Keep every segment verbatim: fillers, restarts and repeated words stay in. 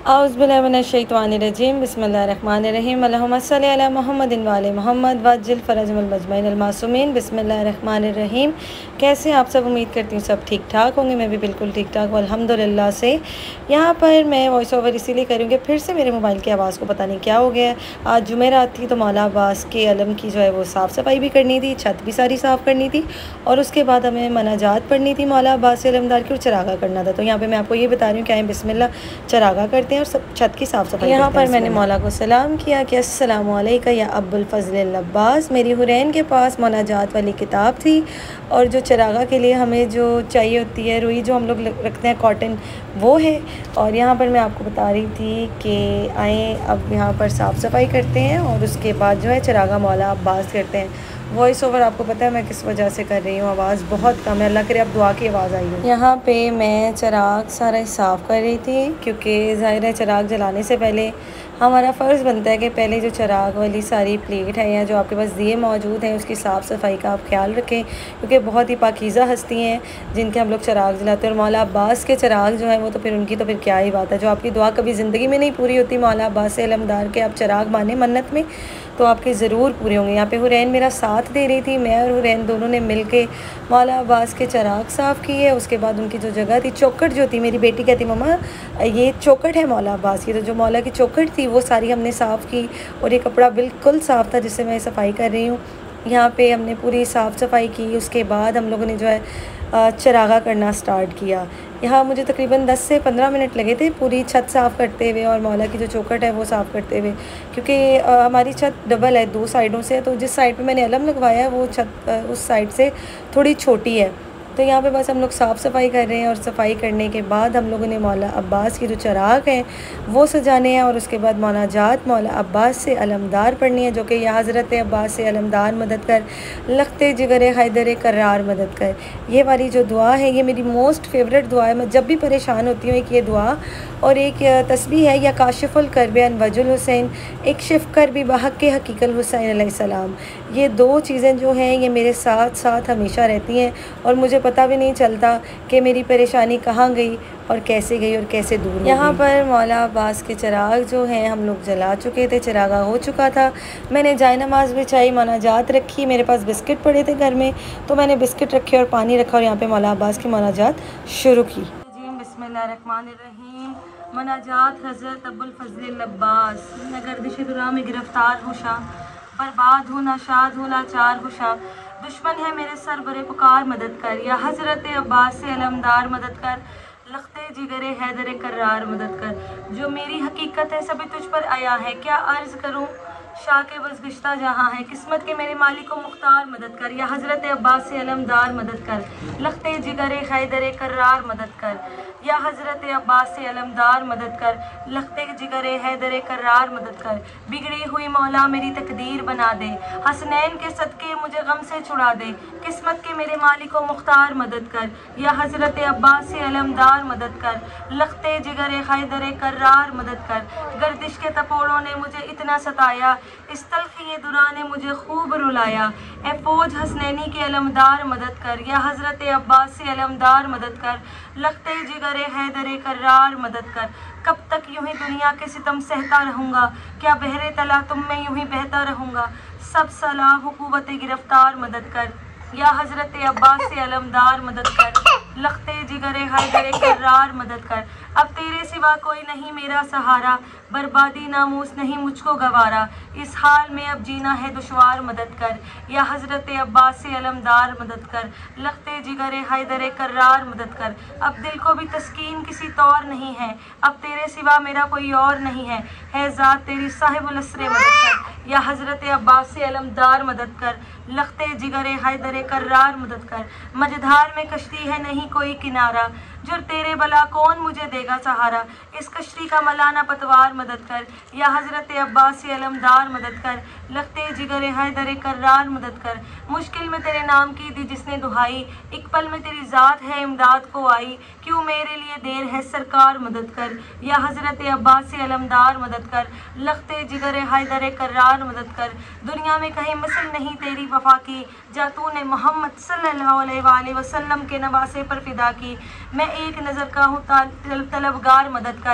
औज़ुबिल्लाहिमिनश्शैतानिर्रजीम बिस्मिल्लाहिर्रहमानिर्रहीम अल्लाहुम्मा सल्लि अला मुहम्मदिन व आले मुहम्मद वज्जिल फ़रजल मजमईन अल मासूमीन बिस्मिल्लाहिर्रहमानिर्रहीम। कैसे हैं आप सब? उम्मीद करती हूँ सब ठीक ठाक होंगे। मैं भी बिल्कुल ठीक ठाक हूँ अल्हम्दुलिल्लाह से। यहाँ पर मैं वॉइस ओवर इसीलिए करूँगी, फिर से मेरे मोबाइल की आवाज़ को पता नहीं क्या हो गया है। आज जुमेरात थी तो मौला अब्बास के अलम की जो है वो साफ़ सफाई भी करनी थी, छत भी सारी साफ़ करनी थी और उसके बाद हमें मनाजात पढ़नी थी मौला अब्बास अलमदार की और चरागा करना था। तो यहाँ पर मैं आपको ये बता रही हूँ कि आए बिस्मिल्लाह चरागा करते हैं और सब छत की साफ़ सफाई। यहाँ पर मैंने मौला को सलाम किया कि अस्सलामु अलैका या अब्बुल फ़ज़्ल अब्बास। मेरी हुरैन के पास मुनाजात वाली किताब थी और जो चरागा के लिए हमें जो चाहिए होती है रुई जो हम लोग रखते हैं कॉटन, वो है। और यहाँ पर मैं आपको बता रही थी कि आए अब यहाँ पर साफ़ सफाई करते हैं और उसके बाद जो है चरागा मौला अब्बास करते हैं। वॉइस ओवर आपको पता है मैं किस वजह से कर रही हूँ, आवाज़ बहुत कम है, अल्लाह करे अब दुआ की आवाज़ आई हो। यहाँ पे मैं चिराग सारा साफ़ कर रही थी क्योंकि ज़ाहिर है चिराग जलाने से पहले हमारा फ़र्ज़ बनता है कि पहले जो चिराग वाली सारी प्लेट है या जो आपके पास दिए मौजूद हैं उसकी साफ़ सफाई का आप ख्याल रखें, क्योंकि बहुत ही पाकीज़ा हस्ती हैं जिनके हम लोग चिराग जलाते हैं। और मौला अब्बास के चिराग जो है वो तो फिर उनकी तो फिर क्या ही बात है। जो आपकी दुआ कभी ज़िंदगी में नहीं पूरी होती मौला अब्बास अलमदार के आप चिराग माने मन्नत में, तो आपके ज़रूर पूरे होंगे। यहाँ पे हुरैन मेरा साथ दे रही थी, मैं और हुरैन दोनों ने मिल के मौला अब्बास के चिराग साफ़ किए। उसके बाद उनकी जो जगह थी चौखट जो थी, मेरी बेटी कहती मम्मा ये चौखट है मौला अब्बास की, तो जो मौला की चौखट थी वो सारी हमने साफ़ की और ये कपड़ा बिल्कुल साफ़ था जिससे मैं सफाई कर रही हूँ। यहाँ पे हमने पूरी साफ़ सफाई की। उसके बाद हम लोगों ने जो है चरागा करना स्टार्ट किया। यहाँ मुझे तकरीबन दस से पंद्रह मिनट लगे थे पूरी छत साफ़ करते हुए और मौला की जो चौखट है वो साफ़ करते हुए, क्योंकि हमारी छत डबल है, दो साइडों से, तो जिस साइड पे मैंने अलम लगवाया है वो छत उस साइड से थोड़ी छोटी है। तो यहाँ पे बस हम लोग साफ़ सफाई कर रहे हैं और सफाई करने के बाद हम लोगों ने मौला अब्बास की जो चराग हैं वो सजाने हैं और उसके बाद मुनाजात मौला अब्बास से अलमदार पढ़नी है, जो कि या हज़रत अब्बास से अलमदार मदद कर, लखते जिगर हैदर करार मदद कर। ये वाली जो दुआ है ये मेरी मोस्ट फेवरेट दुआ है। मैं जब भी परेशान होती हूँ एक ये दुआ और एक तस्बीह है या काशिफुल करब अन वजुल हुसैन, एक शिफ कर भी बहक के हकीकल हुसैन अलैहिस्सलाम। ये दो चीज़ें जो हैं ये मेरे साथ साथ हमेशा रहती हैं और मुझे पता भी नहीं चलता कि मेरी परेशानी कहाँ गई और कैसे गई और कैसे दूर हो गई। यहाँ पर मौला अब्बास के चिराग जो हैं हम लोग जला चुके थे, चिरागा हो चुका था। मैंने जाय नमाज़ बिछाई, मुनाजात रखी, मेरे पास बिस्किट पड़े थे घर में तो मैंने बिस्किट रखे और पानी रखा और यहाँ पे मौला अब्बास की मुनाजात शुरू की। बिस्मिल्लाहिर्रहमानिर्रहीम। मुनाजात हज़रत अब्बुल फ़ज़्ल अब्बास। मैं गर्दिश दुरा में गिरफ़्तार हूँ शाह, बर्बाद हूँ नाशाद हूँ लाचार हूँ शाह, दुश्मन है मेरे सर बरे पुकार मदद कर, या हज़रत अब्बास से अलमदार मदद कर, लखते जिगरे हैदर करार मदद कर। जो मेरी हकीकत है सभी तुझ पर आया है, क्या अर्ज़ करूँ शाह के बस गश्ता जहाँ है, किस्मत के मेरे मालिक को मुख्तार मदद कर, या हज़रत अब्बास से अलमदार मदद कर, लखते जिगरे हैदर करार मदद कर, या हज़रत अब्बास से अलमदार मदद कर, लखते जिगरे हैदर करार मदद कर। बिगड़ी हुई मौला मेरी तकदीर बना दे, हसनैन के सदके मुझे गम से छुड़ा दे, किस्मत के मेरे मालिक को मुख्तार मदद कर, या हज़रत अब्बास से अलमदार मदद कर, लखते जिगरे हैदर करार मदद कर। गर्दिश के तपोड़ों ने मुझे इतना सताया, इस तलखी दुरा ने मुझे खूब रुलाया, ए फौज हसनैनी के अलमदार मदद कर, या हज़रत अब्बास से अलमदार मदद कर, लखते जिगरे हैदर करार मदद कर। कब तक यूं ही दुनिया के सितम सहता रहूँगा, क्या बहरे तला तुम में यूं ही बहता रहूँगा, सब सलाह हुकूमत गिरफ्तार मदद कर, या हज़रत अब्बास से अलमदार मदद कर, लखते जिगरे हैदर करार मदद कर। अब तेरे सिवा कोई नहीं मेरा सहारा, बर्बादी नामूस नहीं मुझको गवारा, इस हाल में अब जीना है दुश्वार मदद कर, या हज़रत अब्बास से अलमदार मदद कर, लखते जिगरे हैदर करार मदद कर। अब दिल को भी तस्कीन किसी तौर नहीं है, अब तेरे सिवा मेरा कोई और नहीं है, है ज़ात तेरी साहिबुल असरे मदद कर, या हज़रत अब्बास से अलमदार मदद कर, लखते जिगरे हैदर करार मदद कर। मझधार में कश्ती है नहीं कोई किनारा, जुर तेरे भला कौन मुझे देगा सहारा, इस कश्ती का मलाना पतवार मदद कर, या हज़रत अब्बास से अलमदार मदद कर, लखते जिगरे हैदर करार मदद कर। मुश्किल में तेरे नाम की दी जिसने दुहाई, एक पल में तेरी ज़ात है इमदाद को आई, क्यों मेरे लिए देर है सरकार मदद कर, या हज़रत अब्बास से अलमदार मदद कर, लखते जिगरे हैदर करार मदद कर। दुनिया में कहीं मिसल नहीं तेरी वफा की, जा तूने मोहम्मद सल्लल्लाहु अलैहि वसल्लम के नवासे पर फिदा की। मैं एक नज़र का हूँ तलबगार मदद कर,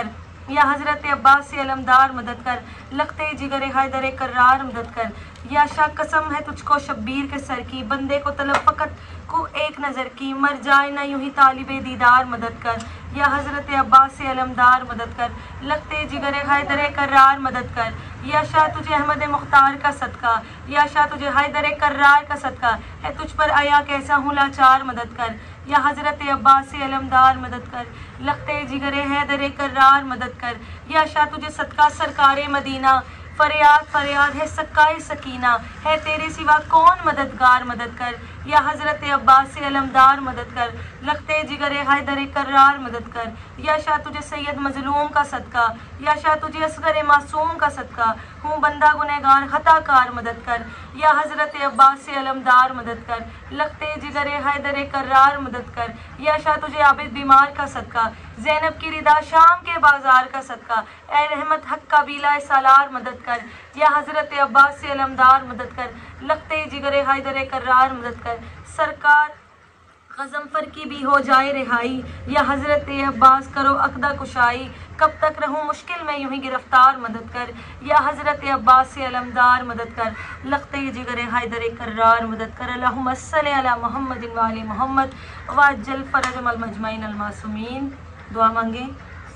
या हज़रत अब्बास से अलमदार मदद कर, लखते जिगर हैदर कर्रार मदद कर। या शाह कसम है तुझको शब्बीर के सर की, बंदे को तलब फ़कत को एक नज़र की, मर जाए ना यूं ही तालिबे दीदार मदद कर। या हज़रत अब्बास से अलमदार मदद कर, लखते जिगर हैदर कर्रार मदद कर। या शाह तुझे अहमद मुख्तार का सदका, या शाह तुझे हैदर कर्रार का सदका है, तुझ पर आया कैसा हूँ लाचार मदद कर। या हज़रत अब्बास से अलमदार मदद कर, लखते जिगर हैदर कर्रार मदद कर। या शाह तुझे सदका सरकारे मदीना, फरियाद फरियाद है सक्काए सकीना, है तेरे सिवा कौन मददगार मदद कर। या हज़रत अब्बास से अलमदार मदद कर, लखते जिगर हैदर कर्रार मदद कर। या शाह तुझे सैयद मजलूम का सदका, या शाह तुझे असगर मासूम का सदका हूँ बंदा गुनहगार खताकार मदद कर। या हज़रत अब्बास से अलमदार मदद कर, लखते जिगर हैदर कर्रार मदद कर। या शाह तुझे आबिद बीमार का सदका, ज़ैनब की रिदा शाम के बाजार का सदका, ए रहमत हक कबीला सालार मदद कर। या हज़रत अब्बास से अलमदार मदद कर, लखते जिगर हैदर कर्रार मदद कर। सरकार गज़नफ़र की भी हो जाए रिहाई, या हज़रत अब्बास करो अक़दा कुशाई, कब तक रहूँ मुश्किल में यूं ही गिरफ्तार मदद कर। या हज़रत अब्बास से अलमदार मदद कर, लखते जिगर हैदर कर्रार मदद कर। अल्लाहुम्मा सल्लि अला मुहम्मदिन व आलि मुहम्मद वअज्जिल फ़रजहुल मजमईन अल मासूमीन। दुआ मांगे।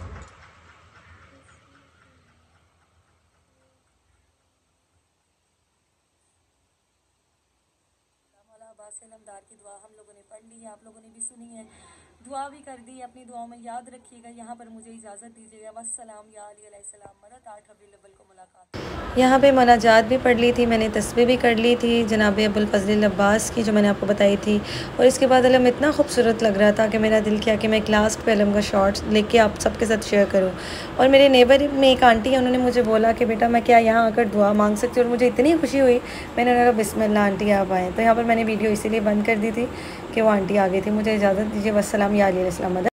अब्बास से अलमदार की दुआ हम लोगों ने पढ़ ली है, आप लोगों ने भी सुनी है, दुआ भी कर दी, अपनी दुआओं में याद रखिएगा। यहाँ पर मुझे इजाज़त दीजिएगा। वस्सलाम या अली अलैहिस्सलाम। मदद आठ रबीउल अव्वल को मुलाकात। यहाँ पे मुनाजात भी पढ़ ली थी मैंने, तस्बीह भी कर ली थी जनाब अबुल फ़ज़ल अब्बास की, जो मैंने आपको बताई थी। और इसके बाद अलम इतना खूबसूरत लग रहा था कि मेरा दिल किया कि मैं एक लास्ट पे अलम का शॉर्ट लेके आप सबके साथ शेयर करूँ। और मेरे नेबर में एक आंटी है, उन्होंने मुझे बोला कि बेटा मैं क्या यहाँ आकर दुआ मांग सकती हूँ, और मुझे इतनी खुशी हुई। मैंने कहा बिस्मिल्लाह आंटी आप आएँ। तो यहाँ पर मैंने वीडियो इसीलिए बंद कर दी थी कि वो आंटी आ गई थी। मुझे इजाज़त दीजिए। वस्सलाम या अली अलैहिस्सलाम।